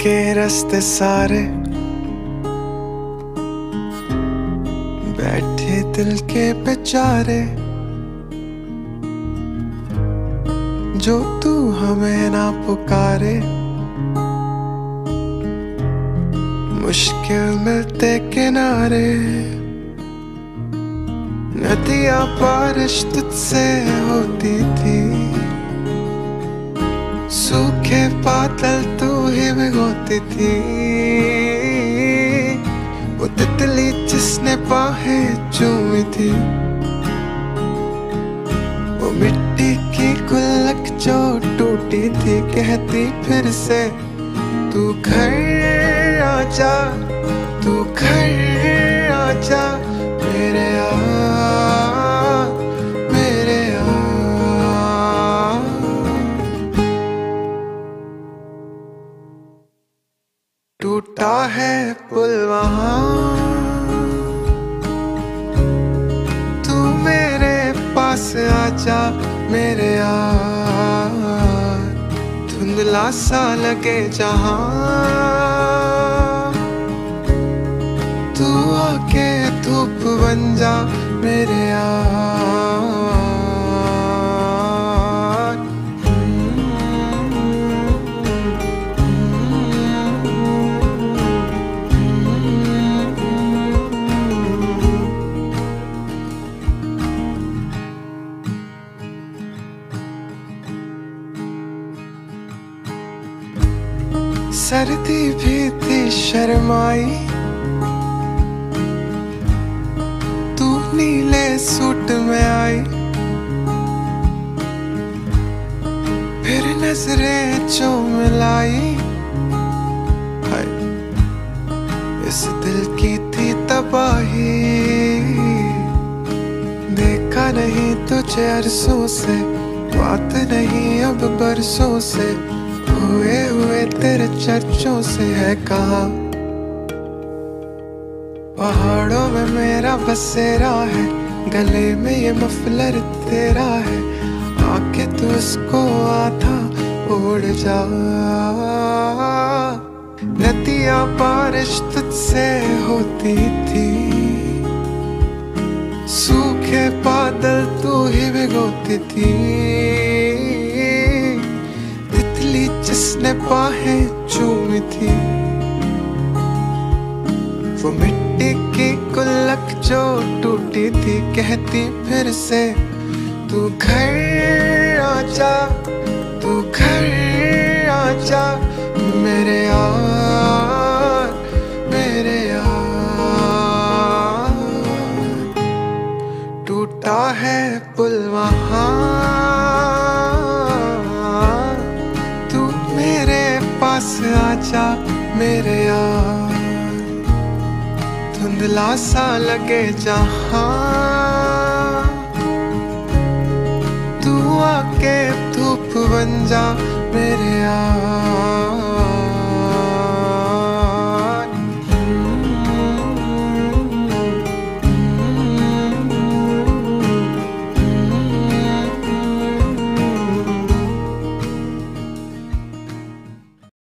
के रास्ते सारे बैठे दिल के बेचारे, जो तू हमें ना पुकारे। मुश्किल मिलते किनारे, नदियाँ बारिश तुझसे होती थी, सूखे बादल तू ही भिगोती थी। वो तितली जिसने बाहें चूमी थी, वो मिट्टी की गुल्लक जो टूटी थी, कहती फिर से तू घर आजा, तू घर आजा मेरे मेरे टूटा है पुल वहाँ, तू मेरे पास आजा मेरे यार। धुंधला सा लगे जहाँ, तू आके धूप बन जा मेरे यार। सर्दी भी थी शर्माई, तू नीले सूट में आई, फिर नजरें जो मिलाई। हाय इस दिल की थी तबाही, देखा नहीं तुझे अरसों से, बात नहीं अब बरसों से, हुए तेरे चर्चों से है कहाँ। पहाड़ों में मेरा बसेरा है, गले में ये मफलर तेरा है, आके तू इसको आधा उड़ जा। नदियाँ बारिश तुझसे होती थी, सूखे बादल तू ही भिगोती थी। जिसने बाहें चूमी थी, वो मिट्टी की गुल्लक जो टूटी थी, कहती फिर से तू घर आजा, तू घर आजा मेरे यार, मेरे यार। टूटा है पुल वहाँ, पास आजा मेरे यार। धुंधला सा लगे जहाँ, तू आके धूप बन जा मेरे यार।